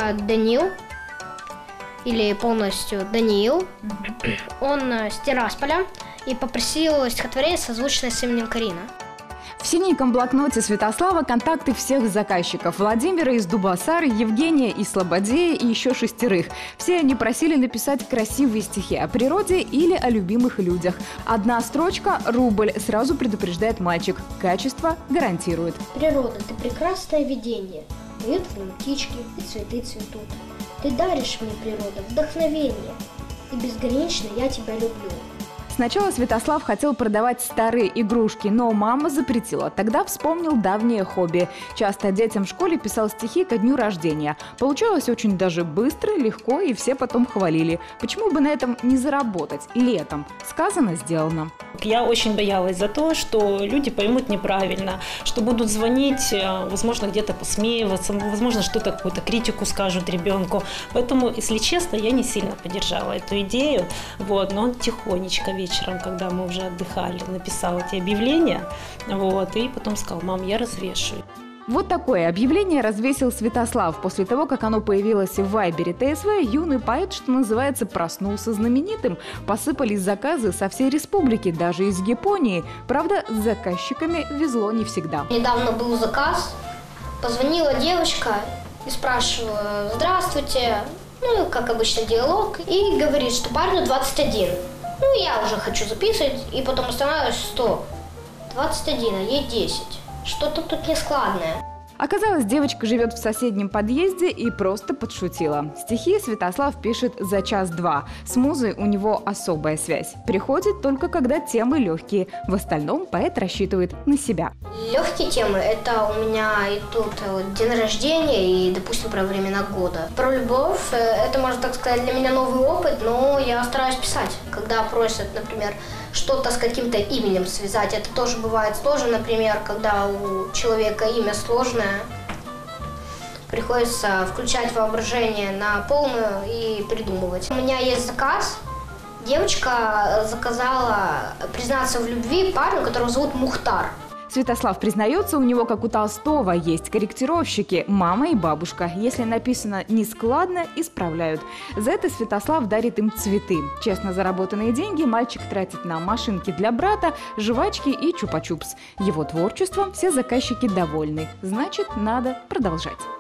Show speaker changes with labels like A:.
A: это Данил, или полностью Даниил. Он с Тирасполя и попросил стихотворение, созвучное с именем Карина.
B: В синеньком блокноте Святослава контакты всех заказчиков. Владимира из Дубасары, Евгения из Слободея и еще 6. Все они просили написать красивые стихи о природе или о любимых людях. Одна строчка – рубль, сразу предупреждает мальчик. Качество гарантирует.
A: Природа, ты прекрасное видение. Поют в нем птички, и цветы цветут. Ты даришь мне, природа, вдохновение. И безгранично я тебя люблю.
B: Сначала Святослав хотел продавать старые игрушки, но мама запретила. Тогда вспомнил давнее хобби. Часто детям в школе писал стихи ко дню рождения. Получалось очень даже быстро, легко, и все потом хвалили. Почему бы на этом не заработать? Летом. Сказано, сделано.
C: Я очень боялась за то, что люди поймут неправильно, что будут звонить, возможно, где-то посмеиваться, возможно, что-то, какую-то критику скажут ребенку. Поэтому, если честно, я не сильно поддержала эту идею. Но он тихонечко вечером, когда мы уже отдыхали, написал эти объявления, и потом сказал: мам, я развешиваю.
B: Вот такое объявление развесил Святослав. После того, как оно появилось в Вайбере ТСВ, юный поэт, что называется, проснулся знаменитым. Посыпались заказы со всей республики, даже из Японии. Правда, с заказчиками везло не всегда.
A: Недавно был заказ, позвонила девочка и спрашиваю: здравствуйте, как обычно диалог, и говорит, что парню 21. Я уже хочу записывать, и потом останавливаюсь: стоп, 21, а ей 10. Что-то тут нескладное.
B: Оказалось, девочка живет в соседнем подъезде и просто подшутила. Стихи Святослав пишет за час-два. С музой у него особая связь. Приходит только когда темы легкие. В остальном поэт рассчитывает на себя.
A: Легкие темы – это у меня идут день рождения и, допустим, про времена года. Про любовь – это, можно так сказать, для меня новый опыт, но я стараюсь писать. Когда просят, например, что-то с каким-то именем связать, это тоже бывает сложно. Например, когда у человека имя сложное, приходится включать воображение на полную и придумывать. У меня есть заказ. Девочка заказала признаться в любви парню, которого зовут Мухтар.
B: Святослав признается, у него, как у Толстого, есть корректировщики, мама и бабушка. Если написано нескладно, исправляют. За это Святослав дарит им цветы. Честно заработанные деньги мальчик тратит на машинки для брата, жвачки и чупа-чупс. Его творчеством все заказчики довольны. Значит, надо продолжать.